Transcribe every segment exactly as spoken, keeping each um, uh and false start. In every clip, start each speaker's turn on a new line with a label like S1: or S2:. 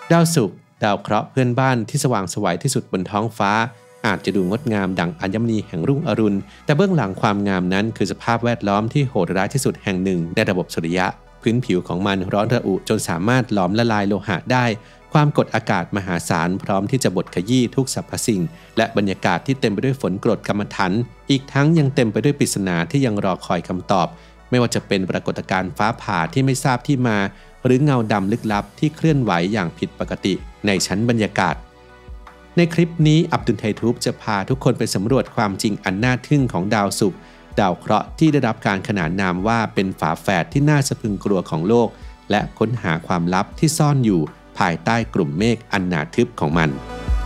S1: ดาวศุกร์ดาวเคราะห์เพื่อนบ้านที่สว่างไสวที่สุดบนท้องฟ้าอาจจะดูงดงามดั่งอัญมณีแห่งรุ่งอรุณแต่เบื้องหลังความงามนั้นคือสภาพแวดล้อมที่โหดร้ายที่สุดแห่งหนึ่งในระบบสุริยะพื้นผิวของมันร้อนระอุจนสามารถหลอมละลายโลหะได้ความกดอากาศมหาศาลพร้อมที่จะบดขยี้ทุกสรรพสิ่งและบรรยากาศที่เต็มไปด้วยฝนกรดกัมมันถันอีกทั้งยังเต็มไปด้วยปริศนาที่ยังรอคอยคำตอบไม่ว่าจะเป็นปรากฏการณ์ฟ้าผ่าที่ไม่ทราบที่มาหรือเงาดำลึกลับที่เคลื่อนไหวอย่างผิดปกติในชั้นบรรยากาศในคลิปนี้อับดุลไททูบจะพาทุกคนไปสำรวจความจริงอันน่าทึ่งของดาวศุกร์ดาวเคราะห์ที่ได้รับการขนานนามว่าเป็นฝาแฝดที่น่าสะพรึงกลัวของโลกและค้นหาความลับที่ซ่อนอยู่ภายใต้กลุ่มเมฆอันหนาทึบของมัน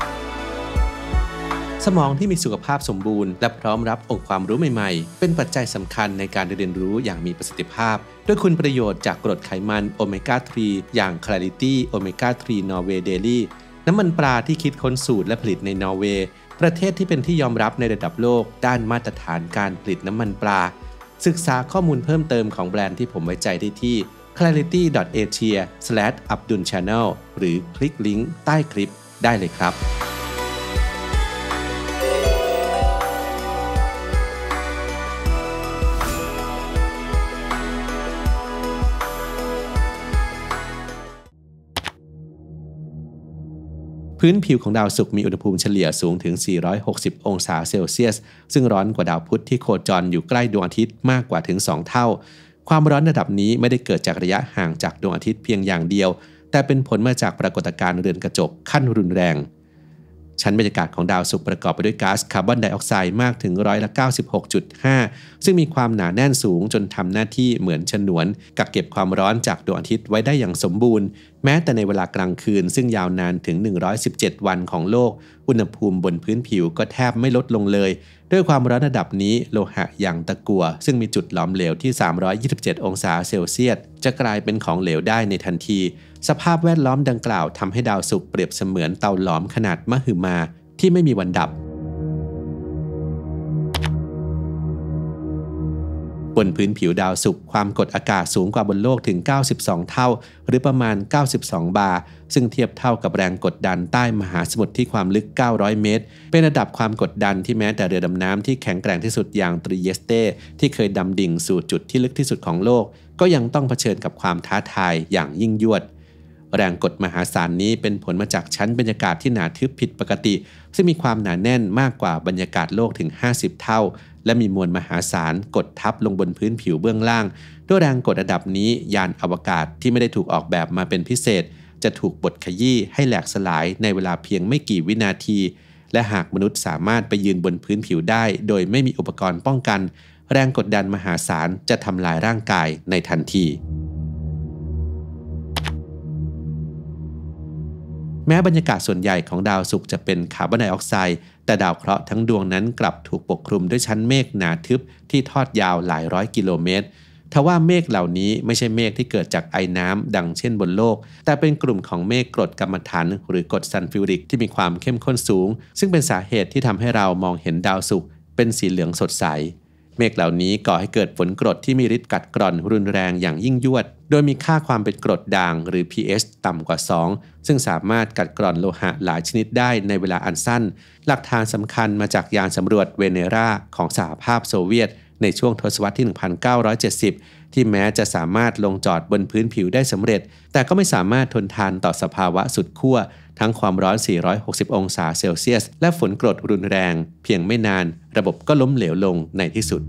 S1: สมองที่มีสุขภาพสมบูรณ์และพร้อมรับองค์ความรู้ใหม่ๆเป็นปัจจัยสำคัญในการเรียนรู้อย่างมีประสิทธิภาพด้วยคุณประโยชน์จากกรดไขมันโอเมก้าสามอย่าง Clarity Omega สาม Norway Daily น้ำมันปลาที่คิดค้นสูตรและผลิตในนอร์เวย์ประเทศที่เป็นที่ยอมรับในระดับโลกด้านมาตรฐานการผลิตน้ำมันปลาศึกษาข้อมูลเพิ่มเติมของแบรนด์ที่ผมไว้ใจได้ที่ แคลาริตี้ ดอท เอเชีย สแลช อับดุล ชาแนล หรือคลิกลิงก์ใต้คลิปได้เลยครับพื้นผิวของดาวศุกร์มีอุณหภูมิเฉลี่ยสูงถึงสี่ร้อยหกสิบองศาเซลเซียสซึ่งร้อนกว่าดาวพุธที่โคจรอยู่ใกล้ดวงอาทิตย์มากกว่าถึงสองเท่าความร้อนระดับนี้ไม่ได้เกิดจากระยะห่างจากดวงอาทิตย์เพียงอย่างเดียวแต่เป็นผลมาจากปรากฏการณ์เรือนกระจกขั้นรุนแรงชั้นบรรยากาศของดาวศุกร์ประกอบไปด้วยก๊าซคาร์บอนไดออกไซด์มากถึงร้อยละ เก้าสิบหกจุดห้า ซึ่งมีความหนาแน่นสูงจนทำหน้าที่เหมือนฉนวนกักเก็บความร้อนจากดวงอาทิตย์ไว้ได้อย่างสมบูรณ์แม้แต่ในเวลากลางคืนซึ่งยาวนานถึงหนึ่งร้อยสิบเจ็ดวันของโลกอุณหภูมิบนพื้นผิวก็แทบไม่ลดลงเลยด้วยความร้อนระดับนี้โลหะอย่างตะกั่วซึ่งมีจุดหลอมเหลวที่สามร้อยยี่สิบเจ็ดองศาเซลเซียสจะกลายเป็นของเหลวได้ในทันทีสภาพแวดล้อมดังกล่าวทำให้ดาวศุกร์เปรียบเสมือนเตาหลอมขนาดมหึมาที่ไม่มีวันดับบนพื้นผิวดาวศุกร์ความกดอากาศสูงกว่าบนโลกถึงเก้าสิบสองเท่าหรือประมาณเก้าสิบสองบาร์ซึ่งเทียบเท่ากับแรงกดดันใต้มหาสมุทรที่ความลึกเก้าร้อยเมตรเป็นระดับความกดดันที่แม้แต่เรือดำน้ำที่แข็งแกร่งที่สุดอย่างตรีเยสเต้ที่เคยดำดิ่งสู่จุดที่ลึกที่สุดของโลกก็ยังต้องเผชิญกับความท้าทายอย่างยิ่งยวดแรงกดมหาศาลนี้เป็นผลมาจากชั้นบรรยากาศที่หนาทึบผิดปกติซึ่งมีความหนาแน่นมากกว่าบรรยากาศโลกถึงห้าสิบเท่าและมีมวลมหาศาลกดทับลงบนพื้นผิวเบื้องล่างด้วยแรงกดระดับนี้ยานอวกาศที่ไม่ได้ถูกออกแบบมาเป็นพิเศษจะถูกบดขยี้ให้แหลกสลายในเวลาเพียงไม่กี่วินาทีและหากมนุษย์สามารถไปยืนบนพื้นผิวได้โดยไม่มีอุปกรณ์ป้องกันแรงกดดันมหาศาลจะทำลายร่างกายในทันทีแม้บรรยากาศส่วนใหญ่ของดาวศุกร์จะเป็นคาร์บอนไดออกไซด์แต่ดาวเคราะห์ทั้งดวงนั้นกลับถูกปกคลุมด้วยชั้นเมฆหนาทึบที่ทอดยาวหลายร้อยกิโลเมตรทว่าเมฆเหล่านี้ไม่ใช่เมฆที่เกิดจากไอน้ำดังเช่นบนโลกแต่เป็นกลุ่มของเมฆกรดกัมมันถันหรือกรดซัลฟิวริกที่มีความเข้มข้นสูงซึ่งเป็นสาเหตุที่ทำให้เรามองเห็นดาวศุกร์เป็นสีเหลืองสดใสเมฆเหล่านี้ก่อให้เกิดฝนกรดที่มีฤทธิ์กัดกร่อนรุนแรงอย่างยิ่งยวดโดยมีค่าความเป็นกรดด่างหรือ พี เอช ต่ำกว่าสองซึ่งสามารถกัดกร่อนโลหะหลายชนิดได้ในเวลาอันสั้นหลักฐานสำคัญมาจากยานสำรวจเวเนราของสหภาพโซเวียตในช่วงทศวรรษที่ หนึ่งพันเก้าร้อยเจ็ดสิบ ที่แม้จะสามารถลงจอดบนพื้นผิวได้สำเร็จแต่ก็ไม่สามารถทนทานต่อสภาวะสุดขั้วทั้งความร้อนสี่ร้อยหกสิบองศาเซลเซียสและฝนกรดรุนแรงเพียงไม่นานระบบก็ล้มเหลวลงในที่สุด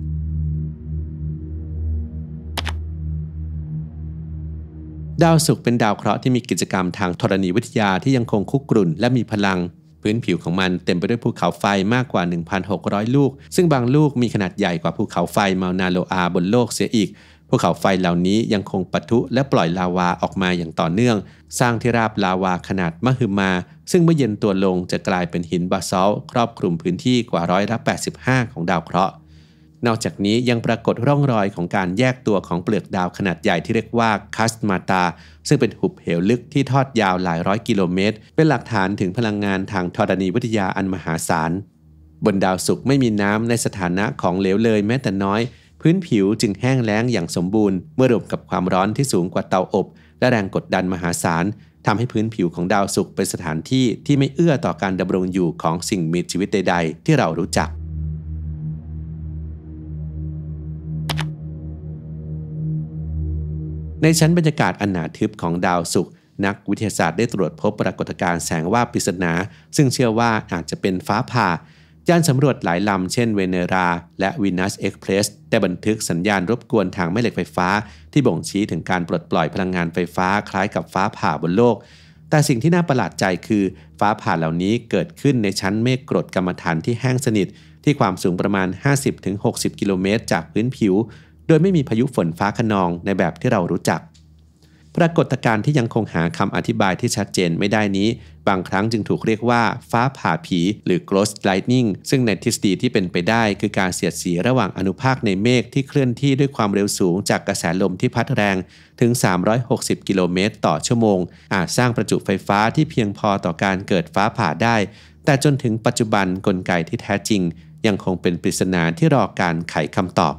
S1: ดาวศุกร์เป็นดาวเคราะห์ที่มีกิจกรรมทางธรณีวิทยาที่ยังคงคุกรุ่นและมีพลังพื้นผิวของมันเต็มไปด้วยภูเขาไฟมากกว่า หนึ่งพันหกร้อย ลูกซึ่งบางลูกมีขนาดใหญ่กว่าภูเขาไฟมานาโลอาบนโลกเสียอีกภูเขาไฟเหล่านี้ยังคงปะทุและปล่อยลาวาออกมาอย่างต่อเนื่องสร้างที่ราบลาวาขนาดมหึมาซึ่งเมื่อเย็นตัวลงจะกลายเป็นหินบาซอลต์ครอบคลุมพื้นที่กว่าร้อยละแปดสิบห้าของดาวเคราะห์นอกจากนี้ยังปรากฏร่องรอยของการแยกตัวของเปลือกดาวขนาดใหญ่ที่เรียกว่าคัสมาตาซึ่งเป็นหุบเหวลึกที่ทอดยาวหลายร้อยกิโลเมตรเป็นหลักฐานถึงพลังงานทางธรณีวิทยาอันมหาศาลบนดาวศุกร์ไม่มีน้ำในสถานะของเหลวเลยแม้แต่น้อยพื้นผิวจึงแห้งแล้งอย่างสมบูรณ์เมื่อรวมกับความร้อนที่สูงกว่าเตาอบและแรงกดดันมหาศาลทำให้พื้นผิวของดาวศุกร์เป็นสถานที่ที่ไม่เอื้อต่อการดำรงอยู่ของสิ่งมีชีวิตใดๆที่เรารู้จักในชั้นบรรยากาศอันหนาทึบของดาวศุกร์นักวิทยาศาสตร์ได้ตรวจพบปรากฏการณ์แสงวาบปริศนาซึ่งเชื่อว่าอาจจะเป็นฟ้าผ่ายานสำรวจหลายลำเช่นเวเนราและวีนัสเอ็กเพรสได้บันทึกสัญญาณรบกวนทางแม่เหล็กไฟฟ้าที่บ่งชี้ถึงการปลดปล่อยพลังงานไฟฟ้าคล้ายกับฟ้าผ่าบนโลกแต่สิ่งที่น่าประหลาดใจคือฟ้าผ่าเหล่านี้เกิดขึ้นในชั้นเมฆกรดกัมมันถันที่แห้งสนิทที่ความสูงประมาณ ห้าสิบถึงหกสิบ กิโลเมตรจากพื้นผิวโดยไม่มีพายุฝนฟ้าคะนองในแบบที่เรารู้จักปรากฏการณ์ที่ยังคงหาคำอธิบายที่ชัดเจนไม่ได้นี้บางครั้งจึงถูกเรียกว่าฟ้าผ่าผีหรือ ghost lightning ซึ่งในทฤษฎีที่เป็นไปได้คือการเสียดสีระหว่างอนุภาคในเมฆที่เคลื่อนที่ด้วยความเร็วสูงจากกระแสลมที่พัดแรงถึงสามร้อยหกสิบกิโลเมตรต่อชั่วโมงอาจสร้างประจุไฟฟ้าที่เพียงพอต่อการเกิดฟ้าผ่าได้แต่จนถึงปัจจุบันกลไกที่แท้จริงยังคงเป็นปริศนาที่รอการไขคำตอบ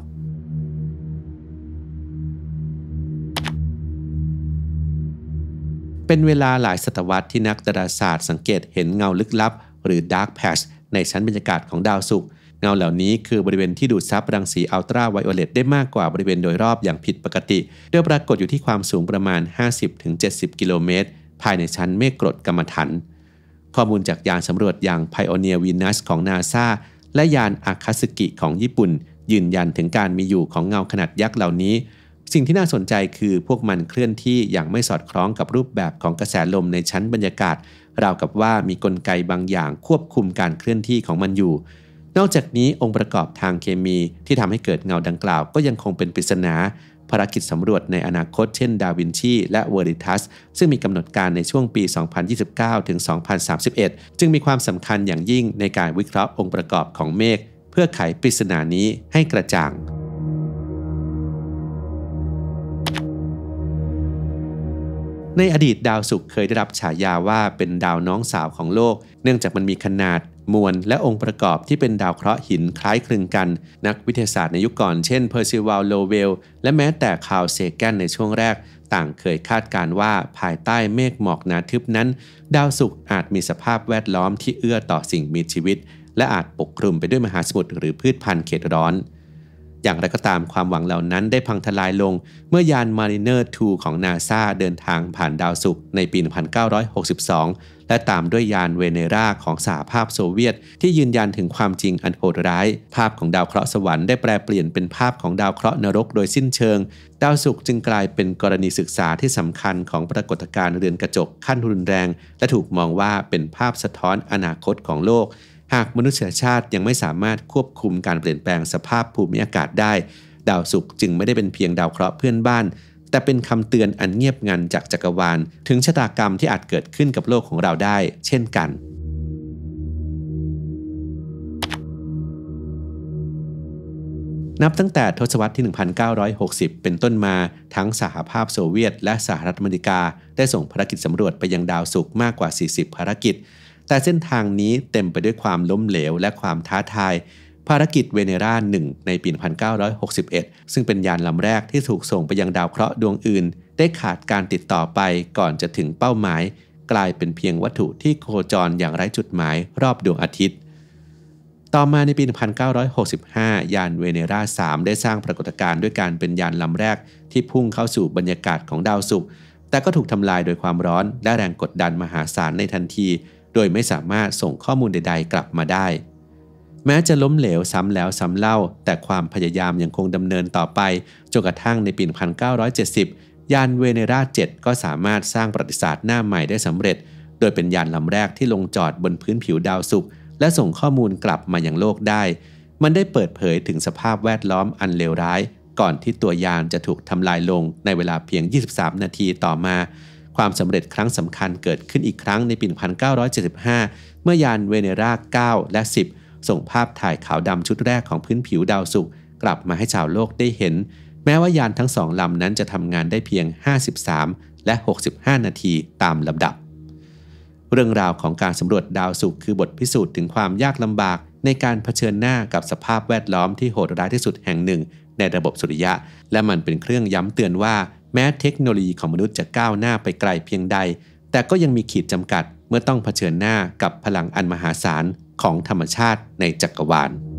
S1: เป็นเวลาหลายศตวรรษที่นักดาราศาสตร์สังเกตเห็นเงาลึกลับหรือ Dark Patch ในชั้นบรรยากาศของดาวศุกร์เงาเหล่านี้คือบริเวณที่ดูดซับรังสีอัลตราไวโอเลตได้มากกว่าบริเวณโดยรอบอย่างผิดปกติโดยปรากฏอยู่ที่ความสูงประมาณ ห้าสิบถึงเจ็ดสิบ กิโลเมตรภายในชั้นเมฆกรดกัมมันถันข้อมูลจากยานสำรวจอย่าง Pioneer Venus ของ NASA และยานอาคาสึกิของญี่ปุ่นยืนยันถึงการมีอยู่ของเงาขนาดยักษ์เหล่านี้สิ่งที่น่าสนใจคือพวกมันเคลื่อนที่อย่างไม่สอดคล้องกับรูปแบบของกระแสลมในชั้นบรรยากาศราวกับว่ามีกลไกบางอย่างควบคุมการเคลื่อนที่ของมันอยู่นอกจากนี้องค์ประกอบทางเคมีที่ทำให้เกิดเงาดังกล่าวก็ยังคงเป็นปริศนาภารกิจสำรวจในอนาคตเช่นดาวินชีและเวอริทัสซึ่งมีกำหนดการในช่วงปี สองพันยี่สิบเก้า ถึง สองพันสามสิบเอ็ด จึงมีความสำคัญอย่างยิ่งในการวิเคราะห์องค์ประกอบของเมฆเพื่อไขปริศนานี้ให้กระจ่างในอดีตดาวศุกร์เคยได้รับฉายาว่าเป็นดาวน้องสาวของโลกเนื่องจากมันมีขนาดมวลและองค์ประกอบที่เป็นดาวเคราะห์หินคล้ายคลึงกันนักวิทยาศาสตร์ในยุคก่อนเช่นเพอร์ซิวัล โลเวลและแม้แต่คาร์ล เซแกนในช่วงแรกต่างเคยคาดการณ์ว่าภายใต้เมฆหมอกหนาทึบนั้นดาวศุกร์อาจมีสภาพแวดล้อมที่เอื้อต่อสิ่งมีชีวิตและอาจปกคลุมไปด้วยมหาสมุทรหรือพืชพันธุ์เขตร้อนอย่างไรก็ตามความหวังเหล่านั้นได้พังทลายลงเมื่อยาน Mariner ทู ของ NASA เดินทางผ่านดาวศุกร์ในปี หนึ่งพันเก้าร้อยหกสิบสอง และตามด้วยยานเวเนราของสหภาพโซเวียตที่ยืนยันถึงความจริงอันโหดร้ายภาพของดาวเคราะห์สวรรค์ได้แปลเปลี่ยนเป็นภาพของดาวเคราะห์นรกโดยสิ้นเชิงดาวศุกร์จึงกลายเป็นกรณีศึกษาที่สำคัญของปรากฏการณ์เรือนกระจกขั้นรุนแรงและถูกมองว่าเป็นภาพสะท้อนอนาคตของโลกหากมนุษยชาติยังไม่สามารถควบคุมการเปลี่ยนแปลงสภาพภูมิอากาศได้ดาวศุกร์จึงไม่ได้เป็นเพียงดาวเคราะห์เพื่อนบ้านแต่เป็นคำเตือนอันเงียบงันจากจักรวาลถึงชะตากรรมที่อาจเกิดขึ้นกับโลกของเราได้เช่นกันนับตั้งแต่ทศวรรษที่ หนึ่งพันเก้าร้อยหกสิบ เป็นต้นมาทั้งสหภาพโซเวียตและสหรัฐอเมริกาได้ส่งภารกิจสำรวจไปยังดาวศุกร์มากกว่า สี่สิบ ภารกิจแต่เส้นทางนี้เต็มไปด้วยความล้มเหลวและความท้าทายภารกิจเวเนราหนึ่งในปี หนึ่งพันเก้าร้อยหกสิบเอ็ด ซึ่งเป็นยานลำแรกที่ถูกส่งไปยังดาวเคราะห์ดวงอื่นได้ขาดการติดต่อไปก่อนจะถึงเป้าหมายกลายเป็นเพียงวัตถุที่โคจรอย่างไร้จุดหมายรอบดวงอาทิตย์ต่อมาในปี หนึ่งพันเก้าร้อยหกสิบห้า ยานเวเนราสามได้สร้างปรากฏการณ์ด้วยการเป็นยานลำแรกที่พุ่งเข้าสู่บรรยากาศของดาวศุกร์แต่ก็ถูกทำลายโดยความร้อนและแรงกดดันมหาศาลในทันทีโดยไม่สามารถส่งข้อมูลใดๆกลับมาได้แม้จะล้มเหลวซ้ำแล้วซ้ำเล่าแต่ความพยายามยังคงดำเนินต่อไปจนกระทั่งในปี หนึ่งพันเก้าร้อยเจ็ดสิบ ยานเวเนราเจ็ดก็สามารถสร้างประวัติศาสตร์หน้าใหม่ได้สำเร็จโดยเป็นยานลำแรกที่ลงจอดบนพื้นผิวดาวศุกร์และส่งข้อมูลกลับมายังโลกได้มันได้เปิดเผยถึงสภาพแวดล้อมอันเลวร้ายก่อนที่ตัวยานจะถูกทำลายลงในเวลาเพียงยี่สิบสามนาทีต่อมาความสำเร็จครั้งสำคัญเกิดขึ้นอีกครั้งในปี หนึ่งพันเก้าร้อยเจ็ดสิบห้า เมื่อยานเวเนราเก้าและสิบส่งภาพถ่ายขาวดำชุดแรกของพื้นผิวดาวศุกร์กลับมาให้ชาวโลกได้เห็นแม้ว่ายานทั้งสองลำนั้นจะทำงานได้เพียงห้าสิบสามและหกสิบห้านาทีตามลำดับเรื่องราวของการสำรวจดาวศุกร์คือบทพิสูจน์ถึงความยากลำบากในการเผชิญหน้ากับสภาพแวดล้อมที่โหดร้ายที่สุดแห่งหนึ่งในระบบสุริยะและมันเป็นเครื่องย้ำเตือนว่าแม้เทคโนโลยีของมนุษย์จะก้าวหน้าไปไกลเพียงใดแต่ก็ยังมีขีดจำกัดเมื่อต้องเผชิญหน้ากับพลังอันมหาศาลของธรรมชาติในจักรวาล